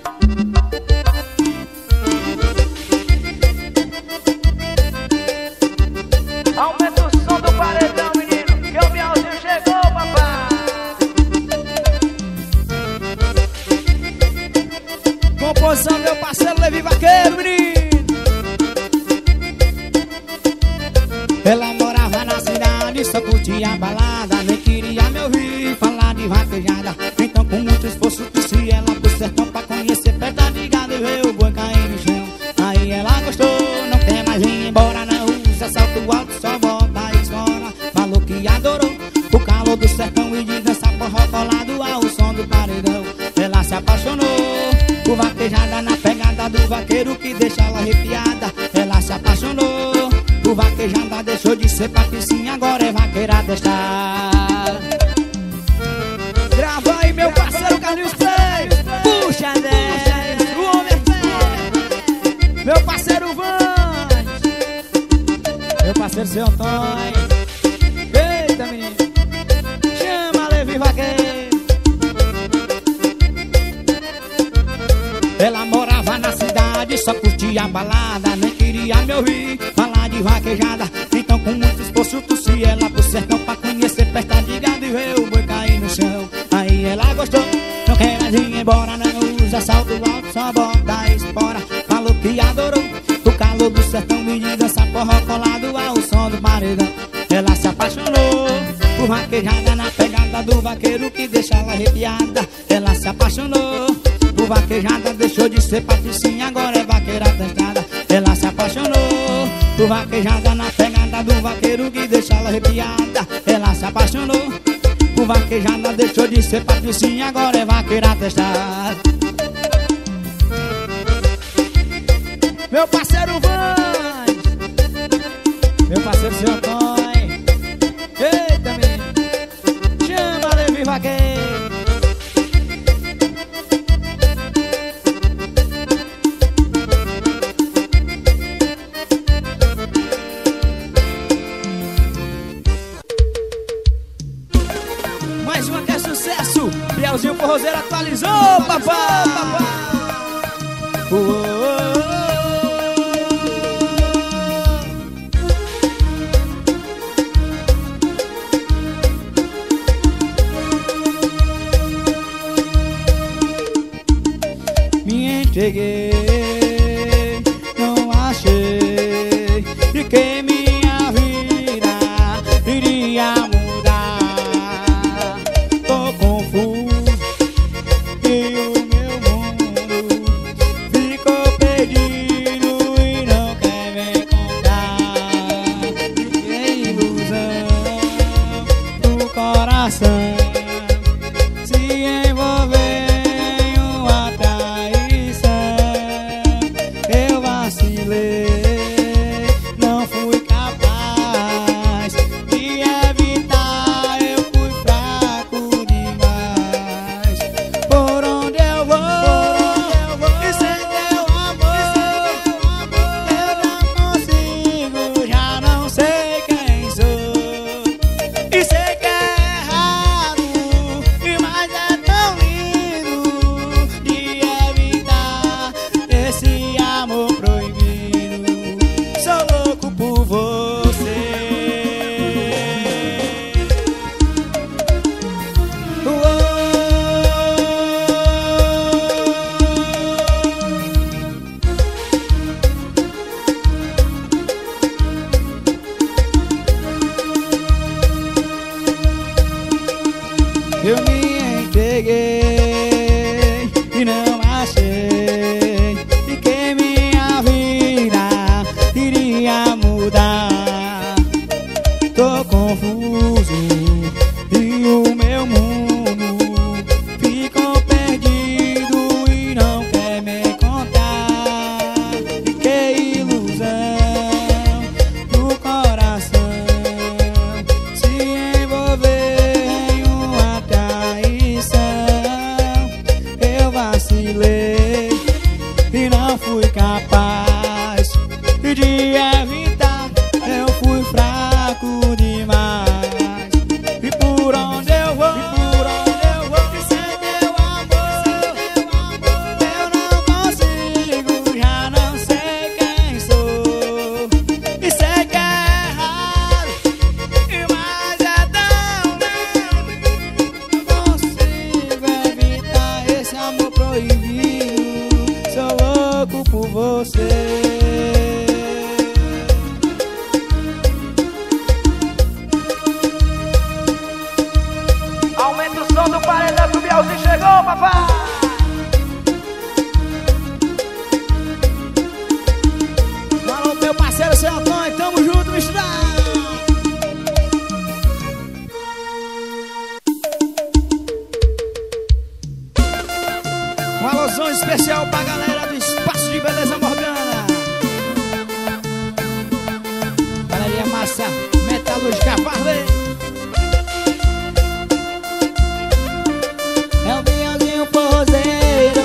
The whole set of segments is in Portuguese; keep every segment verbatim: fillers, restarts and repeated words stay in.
Aumenta o som do paredão, menino, que o Bielzinho chegou, papai. Composição meu parceiro Levi Vaqueiro, menino. Ela morava na cidade, só curtia a balada, nem queria me ouvir falar de vaquejada. Então com muito esforço trouxe ela pro sertão pra conhecer perto de gado e ver o boi cair no chão. Aí ela gostou, não quer mais ir embora, não usa salto alto, só volta e escola. Falou que adorou o calor do sertão e de dançar forró colado ao som do paredão. Ela se apaixonou por vaquejada na pegada do vaqueiro que deixa ela arrepiada. Ela se apaixonou por vaquejada, deixou de ser patricinha, agora é vaqueira testada. Grava aí meu parceiro Carlinhos Play. Puxa dez, o homem é. Meu parceiro Vans, meu parceiro seu Antônio. Eita menino, chama Levi Vaqueiro. Ela morava na cidade, só curtia a balada, nem queria me ouvir falar de vaquejada. Então com muito esforço trouxe ela pro sertão pra conhecer festa de gado e ver o boi cair no chão. Aí ela gostou, não quer mais ir embora, não usa salto alto, só bota a espora. Falou que adorou o calor do sertão e de dançar forró colado ao som do paredão. Ela se apaixonou por vaquejada na pegada do vaqueiro que deixa ela arrepiada. Ela se apaixonou por vaquejada, deixou de ser patricinha, agora é vaqueira testada. Ela se apaixonou por vaquejada na pegada do vaqueiro que deixa ela arrepiada. Ela se apaixonou por vaquejada, deixou de ser patricinha, agora é vaqueira testada. Meu parceiro Vans, meu parceiro seu Antônio. Eita menino, chama Levi Vaqueiro. Mais uma que é sucesso, Bielzinho Forrozeiro atualizou, papai, papai. Oh, oh, oh. Me entreguei, não achei de que minha vida iria mudar. Tô confuso e o meu mundo ficou perdido e não quer me contar. Que ilusão do coração se envolver em uma traição. Eu vacilei, não fui capaz de evitar, eu fui fraco demais. Por onde eu vou, e sem teu amor, eu não consigo, já não sei quem sou. E sei que é errado, e mais é tão lindo de evitar esse amor proibido. Sou louco por você. Eu me entreguei e não achei de que minha vida iria mudar. Tô confuso e o meu mundo ficou perdido e não quer me contar. E que ilusão do coração se envolver em uma traição. Eu vacilei e não fui capaz de evitar, eu fui fraco demais. E por onde eu vou, e por onde eu vou, e sem teu amor, eu proibido, sou louco por você. Aumenta o som do paredão que o Bielzinho chegou, papai. Alô, meu parceiro, seu Antônio, tamo junto, misturado. Um alôzão especial pra galera do Espaço de Beleza Morgana. Galeria Massa Metalúrgica Varley. É o Bielzinho forrozeiro.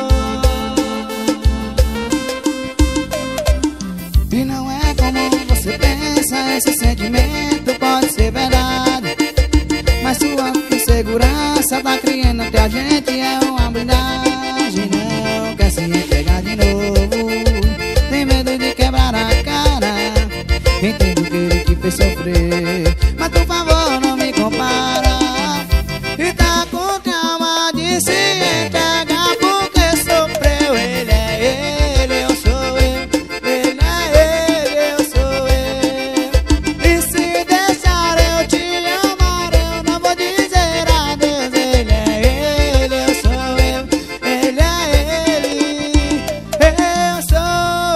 E não é como você pensa, esse sentimento pode ser verdade, mas sua insegurança tá criando até a gente é uma blindagem. Não quer se entregar de novo, tem medo de quebrar a cara. Entendo que ele te fez sofrer, mas por favor não me compara. E tá com trauma de se entregar porque sofreu. Ele é ele, eu sou eu. Ele é ele, eu sou eu. E se deixar eu te amar, eu não vou dizer adeus. Ele é ele, eu sou eu. Ele é ele, eu sou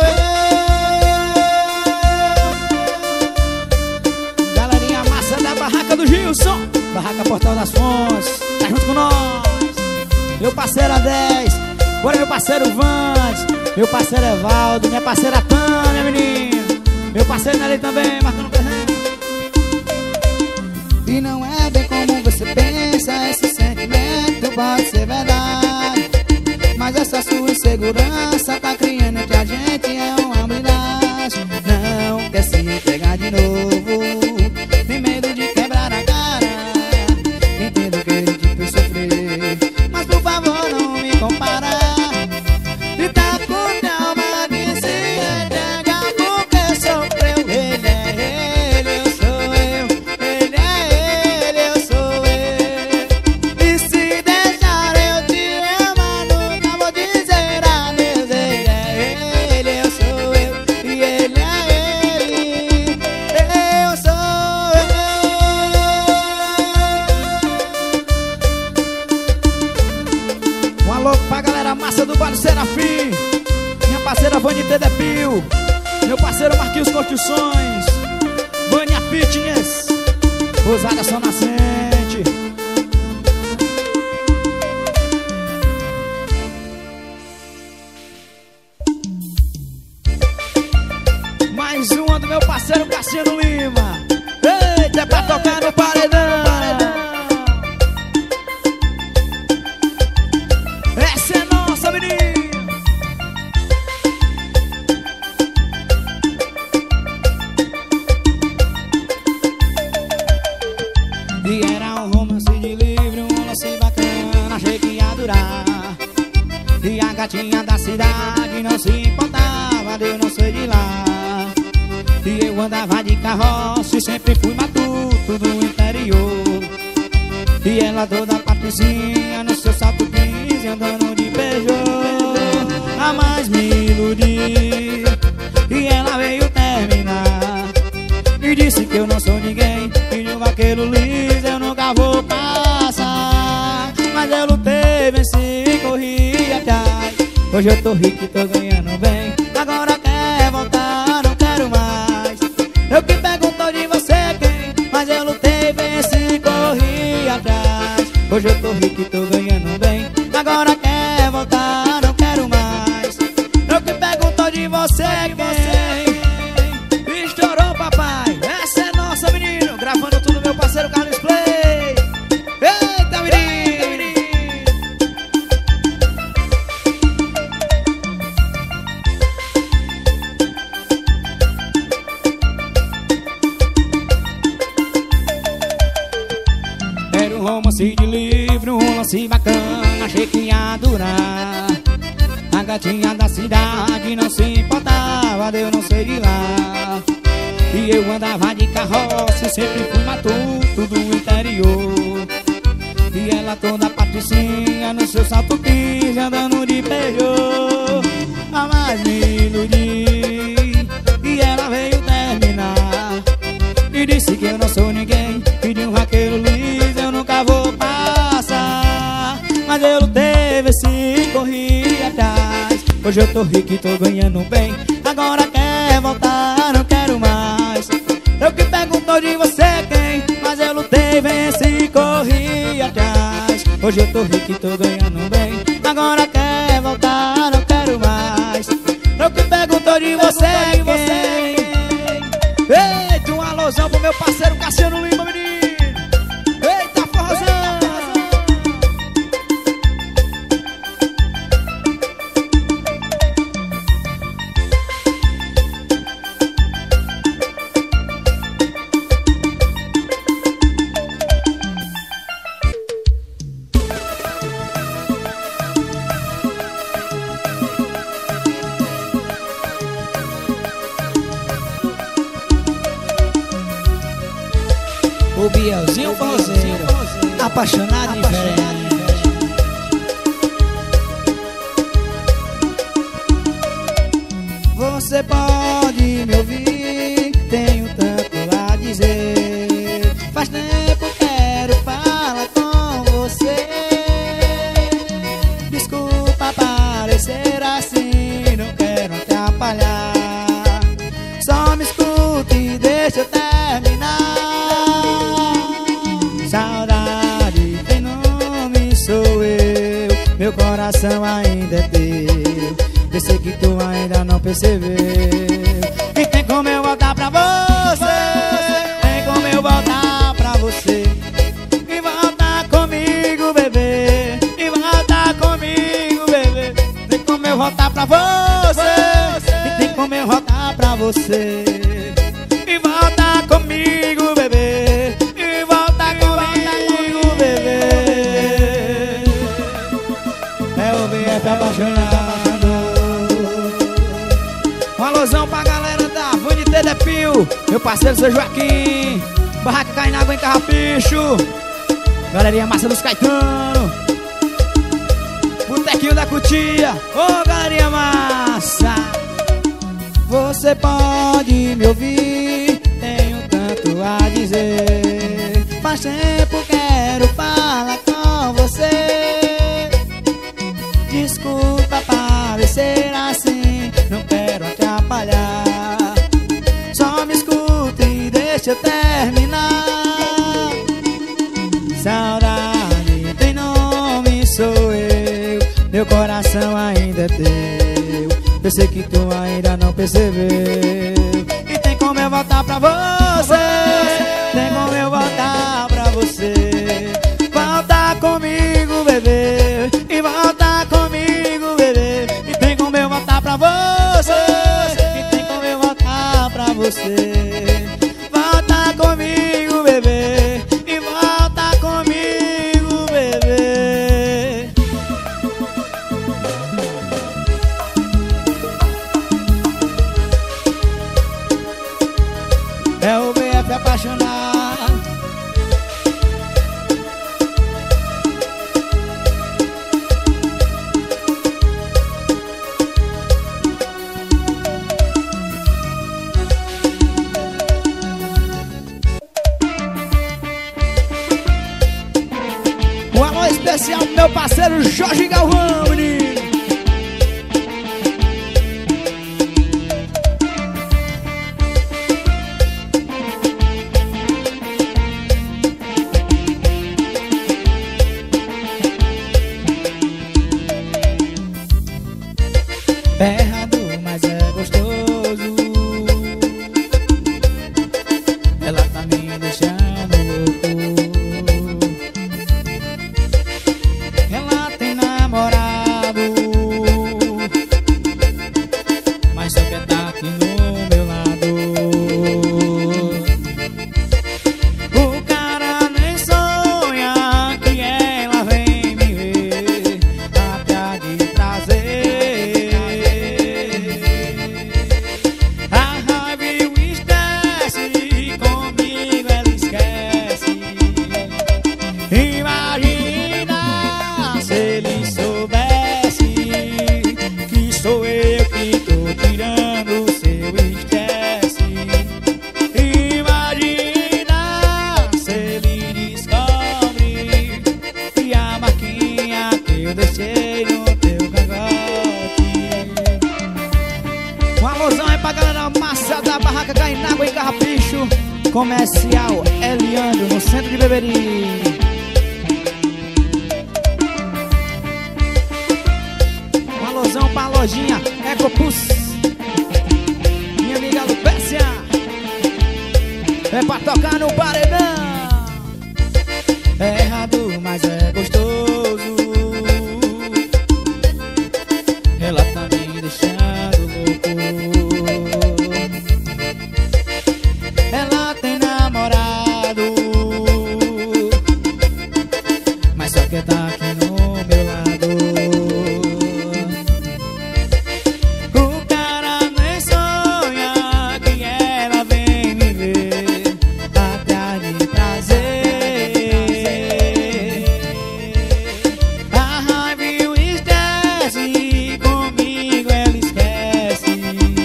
eu. Galerinha massa da Barraca do Gilson, Barraca Portal das Fontes, tá junto com nós. Meu parceiro A dez, bora meu parceiro Vans, meu parceiro Evaldo, minha parceira Tânia, menino. Meu parceiro Nelly também, marcando presente. E não é bem como você pensa, esse sentimento pode ser verdade, mas essa sua insegurança tá criando entre a gente é uma blindagem. Não quer se entregar de novo, tem medo de quebrar a cara. Entendo que ele te fez sofrer, mas por favor não me compara. E tá com trauma de se entregar porque sofreu. Ele é ele, eu sou eu. Ele é ele, eu sou eu. E se deixar eu te amar, nunca vou dizer adeus. Ele é ele, eu sou eu. E ele é ele, eu sou eu. Um alô pra galera massa do Vale Serafim, minha parceira Vânia Tedepil, meu parceiro Marquinhos Construções, Vânia Fitness, Rosária São Nascente. Mais uma do meu parceiro Cassiano Lima. Eita, é pra tocar no paredão. Essa é nossa, menina. E era um romance de livro, um lance bacana, achei que ia durar. E a gatinha da cidade não se importava de eu não ser de lá. E eu andava de carroça e sempre fui matuto do interior. E ela toda patricinha no seu salto quinze andando de Peugeot. A mais me iludi e ela veio terminar e disse que eu não sou ninguém, e de um vaqueiro liso eu nunca vou passar. Mas eu lutei, venci, corri atrás. Hoje eu tô rico e tô ganhando bem. Agora quer voltar, não quero mais. Eu que pergunto de você quem, mas eu lutei, venci, corri atrás. Hoje eu tô rico e tô ganhando bem. Agora quer voltar, não quero mais. Eu que pergunto de você quem. Estourou, papai. Essa é nossa, menino. Gravando tudo, meu parceiro Carlos Play. Eita, menino. Era um romance de livro, um lance bacana, achei que ia durar. A gatinha da cidade não se importava de eu não ser de lá. E eu andava de carroça e sempre fui matuto do interior. E ela toda patricinha no seu salto quinze, andando de Peugeot. A mais me iludi, e ela veio terminar e disse que eu não sou ninguém, que de um vaqueiro liso eu nunca vou passar. Mas eu lutei, venci, corri atrás. Hoje eu tô rico e tô ganhando bem. Agora quer voltar, não quero mais. Eu que pergunto de você quem, mas eu lutei, venci, corri atrás. Hoje eu tô rico e tô ganhando bem. Agora quer voltar, não quero mais. Eu que pergunto de você quem. Eita, um alôzão pro meu parceiro Cassiano Lima, menino. Eita, forrozão. O Bielzinho forrozeiro, apaixonado e diferente. Você pode me ouvir, tenho tanto a dizer. Faz tempo quero falar com você. Desculpa parecer assim, não quero atrapalhar. Só me escute e deixa eu terminar. Saudade tem nome, sou eu. Meu coração ainda é teu. Eu sei que tu ainda não percebeu. E tem como eu voltar pra você. Tem como eu voltar pra você. E voltar comigo, bebê. E voltar comigo, bebê. Tem como eu voltar pra você. E tem como eu voltar pra você. E voltar comigo, bebê. E voltar comigo, bebê. É o B F apaixonado. Um alôzão pra galera da Vune Tedepil, meu parceiro seu Joaquim, Barraca Cai na Água em Carrapicho, galerinha massa dos Caetano, Botequinho da Cutia, ô oh, galerinha massa. Você pode me ouvir, tenho tanto a dizer. Faz tempo quero falar com você. Desculpa parecer assim, não quero atrapalhar. Só me escuta e deixa eu terminar. Saudade tem nome, sou eu. Meu coração ainda é teu. Eu sei que tu ainda não percebeu. E tem como eu voltar pra você. Tem como eu voltar pra você. Volta comigo, bebê. E volta comigo, bebê. E tem como eu voltar pra você. E tem como eu voltar pra você. Volta comigo, bebê. E volta comigo, bebê. É o B F apaixonado. Um alô especial pro meu parceiro Jorge Galvão, menino. É errado, mas é gostoso. Ela tá me deixando louco. Ela tem namorado, mas só quer tá aqui no meu lado. O cara nem sonha que ela vem me ver atrás de prazer. Comercial Eliandro, no centro de Beberi. Um alusão pra lojinha Ecopus. Minha amiga Lupécia. É pra tocar no paredão. É errado, mas é gostoso. Ela tá me deixando louco. Ela tem namorado, mas só quer tá aqui no meu lado. O cara nem sonha que ela vem me ver atrás de prazer. A raiva e o estresse comigo ela esquece.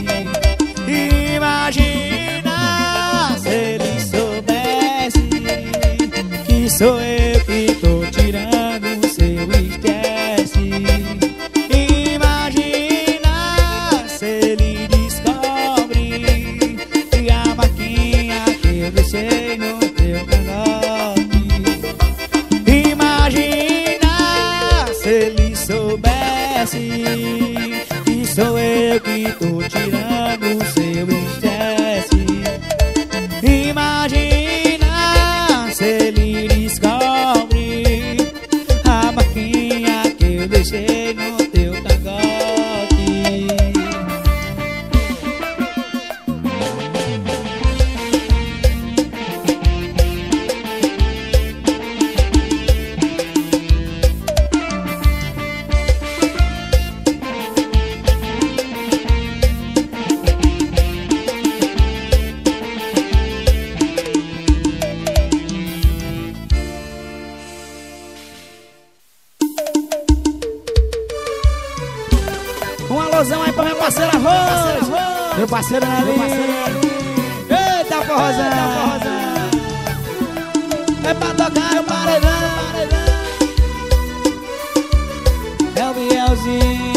Imagina se ele soubesse que sou eu que tô tirando o seu estresse. Imagina se ele descobre que a vaquinha que eu deixei no teu cangote. Imagina se ele soubesse que sou eu que tô tirando o seu estresse. Imagina se ele descobre a marquinha que eu deixei no teu cangote. Um alusão aí pra minha parceira Rose. Meu parceiro Nelinho. Eita forrozão. É pra tocar no paredão. É o Bielzinho.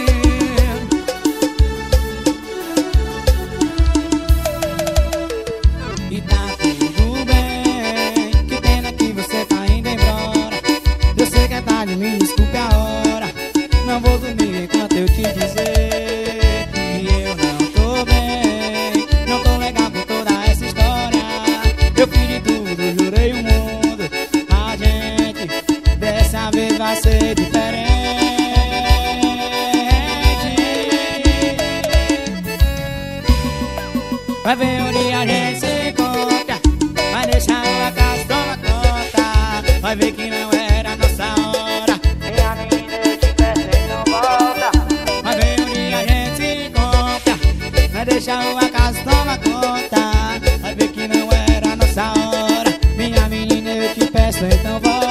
E tá tudo bem. Que pena que você tá indo embora. Eu sei que é tarde, me desculpe a hora. Não vou dormir enquanto eu te dizer que eu não tô bem. Não tô legal com toda essa história. Eu fiz de tudo, jurei o mundo. A gente dessa vez vai ser diferente. Vai ver onde a gente se encontra. Vai deixar a casa tomar conta. Vai ver que não era nossa hora. Minha menina, eu te peço e não volta. Vai ver onde a gente se encontra. Vai deixar o acaso tomar conta. Vai ver que não era nossa hora. Minha menina, eu te peço, então volta.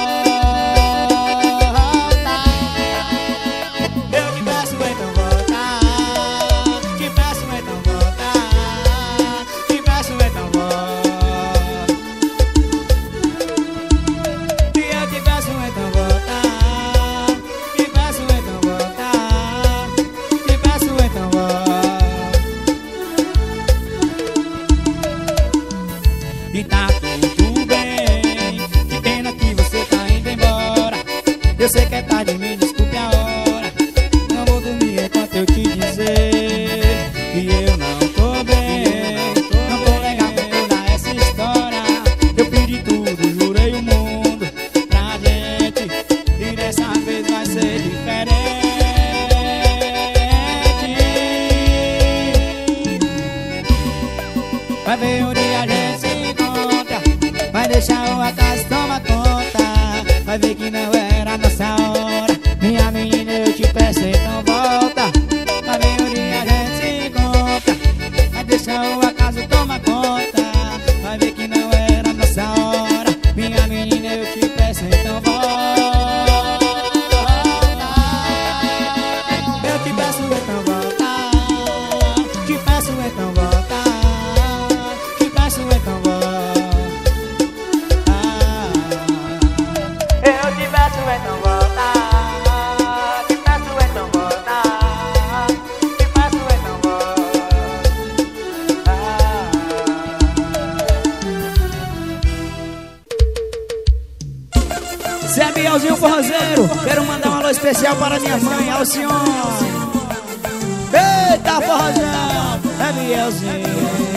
Eu te peço, então volta. Te peço, então volta. Te peço, então volta. E eu te peço, então volta. Te peço, então volta. Te peço, então volta. E tá tudo bem. Que pena que você tá indo embora. Eu sei que é tarde, me desculpe a hora. Não vou dormir enquanto eu te dizer que eu não tô bem. Não tô legal com toda essa história. Eu pedi tudo, jurei o mundo pra gente. E dessa vez vai ser diferente. Vai ver onde a gente se encontra. Vai deixar o acaso tomar conta. Vai ver que não era nossa hora. Minha menina, eu te peço, então volta. Vai ver onde a gente se encontra. Vai deixar o acaso tomar conta. Vai ver que não era nossa hora. Minha menina, eu te peço, então volta. Eu te peço, então volta. Te peço, então volta. Te especial para minha mãe, Alcione. Eita, forrozão, é Bielzinho.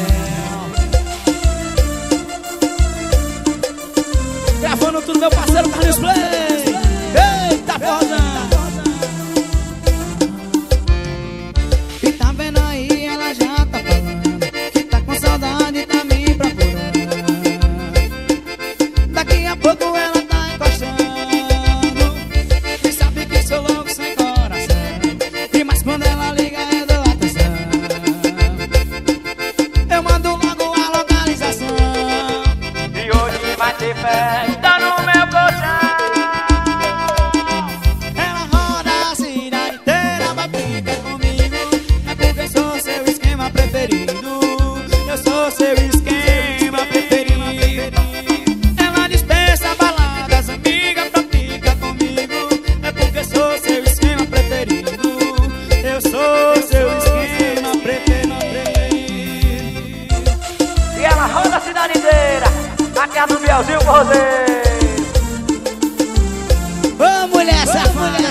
Gravando tudo, meu parceiro Carlos Play. Eita, forrozão. E tá vendo aí, ela já tá falando que tá com saudade, tá me procurando. Daqui a pouco ela tá encostando. E sabe que sou louco sem coração. E mas quando ela liga eu dou atenção. Eu mando logo a localização. E hoje vai ter festa no meu colchão. Ela roda a cidade inteira, vai ficar comigo. É porque sou seu esquema preferido. Eu sou seu esquema preferido. Ela dispensa baladas, amiga, pra ficar comigo. É porque sou seu esquema preferido. Eu sou seu esquema preferido. E ela roda a cidade inteira. Aqui é do Bielzinho com você. Ô mulher safada,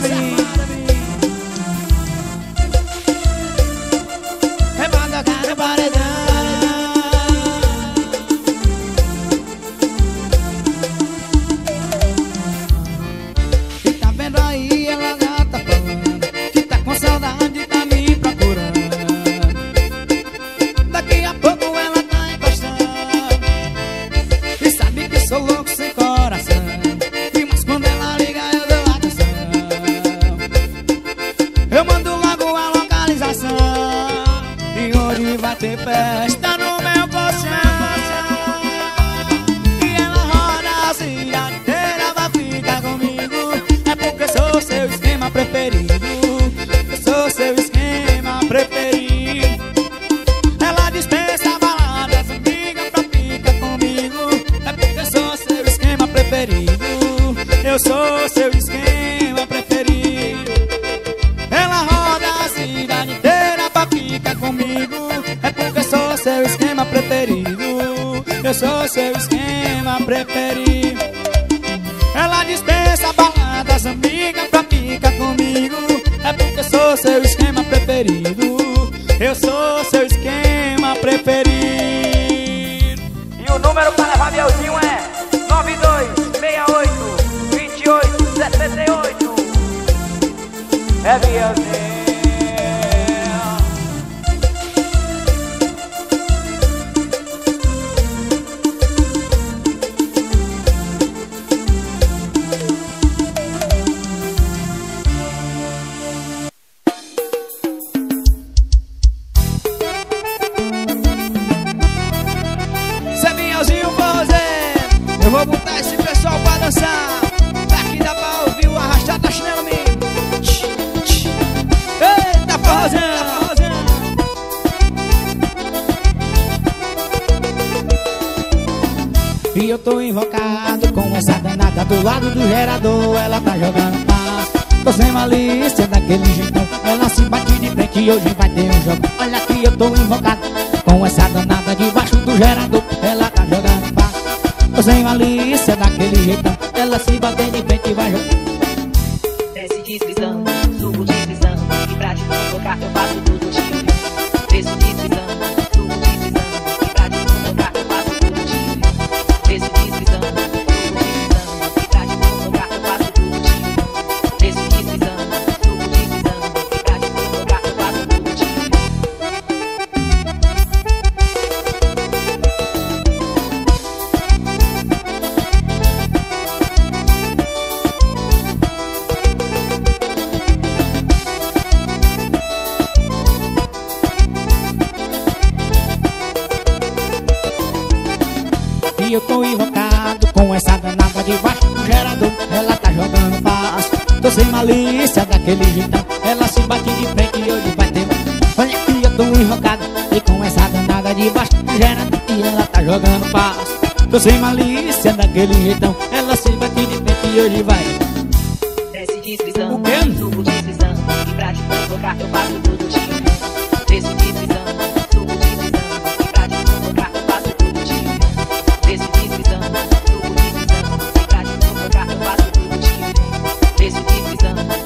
é pra tocar no paredão. E tá vendo aí, ela já tá falando que tá com saudade, tá me procurando. Daqui a pouco ela tá encostando. E sabe que sou louco sem coração. E mas quando ela liga eu dou atenção. Eu mando logo a localização. E hoje vai ter festa no meu colchão. E ela roda a cidade inteira, vai ficar comigo. É porque sou seu esquema preferido. Eu sou seu esquema preferido. Ela dispensa baladas, amiga, pra ficar comigo. É porque sou seu esquema preferido. Eu sou seu esquema preferido. Ela roda a cidade inteira pra ficar comigo. É porque sou seu esquema preferido. Eu sou seu esquema preferido. Ela dispensa baladas, amiga, pra ficar comigo. É porque sou seu esquema preferido. Eu sou seu esquema preferido. E o número para levar Bielzinho é nove dois seis oito, dois oito sete oito. É Bielzinho. Bielzinho Forrozeiro, eu vou botar esse pessoal pra dançar. Daqui dá pra ouvir o arrastar da chinela, amigo. Eita, Forrozeiro. E eu tô invocado com essa danada do lado do gerador. Ela tá jogando paz, tô sem malícia daquele jeitão. Ela se bate de frente e hoje vai ter um jogo. Olha aqui, eu tô invocado com essa danada debaixo do gerador. Ela tá jogando paz, tô sem malícia daquele jeitão. Ela se bate de frente e vai jogar. Desce deslizando, subo deslizando, e pra te provocar eu faço tudo de mim. Desço deslizando, subo deslizando, e pra te provocar eu faço tudo de mim. Desço deslizando, subo deslizando, e pra te provocar eu faço tudo de mim. Desço deslizando, subo deslizando, e pra te provocar eu faço tudo de mim. E eu tô invocado com essa danada debaixo do gerador. Ela tá jogando paz, tô sem malícia daquele jeitão. Ela se bate de frente e hoje vai ter. Olha aqui, eu tô invocado e com essa danada debaixo do gerador. E ela tá jogando paz, tô sem malícia daquele jeitão. Ela se bate de frente e hoje vai. Desce deslizando, O quê? subo deslizando, e pra te provocar eu faço tudo de mim. Desço deslizando, subo deslizando, e pra te provocar eu faço tudo de mim. Desço deslizando, subo deslizando, e pra te provocar eu faço tudo de mim. Desço deslizando,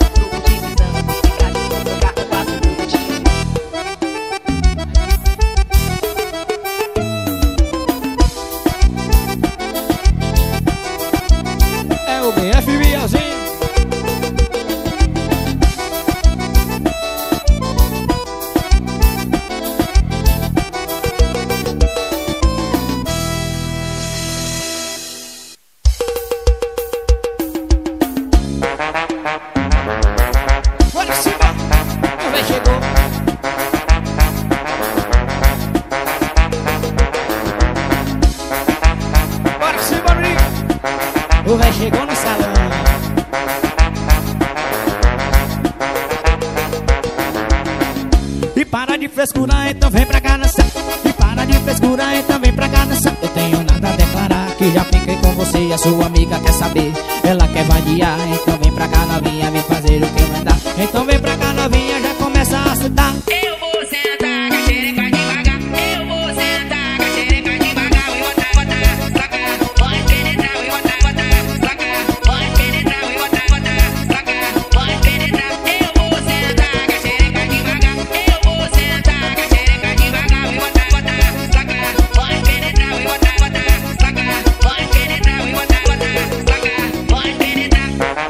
de frescura, então vem pra cá dançar. E para de frescura, então vem pra cá dançar. Eu tenho nada a declarar, que já fiquei com você e a sua amiga quer saber. Ela quer vadiar, então vem pra cá novinha, vem fazer o que eu mandar. Então vem pra cá novinha, já começa a sentar. Eu vou sentar com a xereca devagar. Eu vou sentar com a xereca devagar. E botar, botar, sacar. Pode penetrar e botar, botar, sacar. Pode penetrar e botar, botar, sacar. Pode penetrar. Eu vou sentar com a xereca devagar. Eu vou sentar com a xereca devagar. E botar, botar, sacar. Pode penetrar e botar, botar, sacar. Pode penetrar e botar, botar, sacar. Pode penetrar.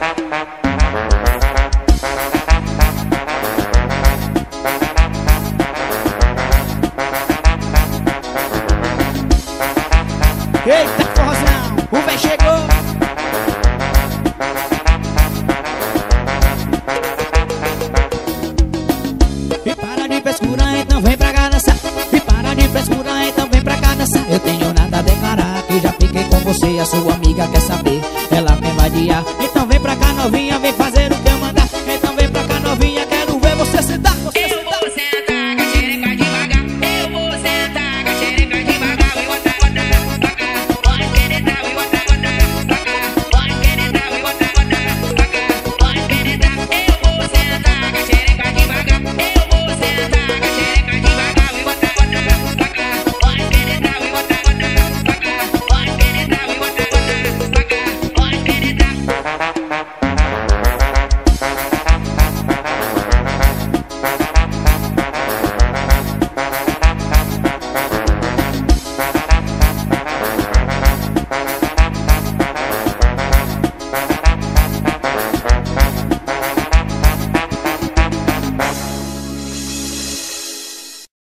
Eita, forrozão, o véi chegou. E para de frescura, então vem pra cá dançar. E para de frescura, então vem pra cá dançar. Eu tenho nada a declarar, que já fiquei com você e a sua amiga quer saber. Ela quer vadiar, então vem pra cá novinha, vem fazer o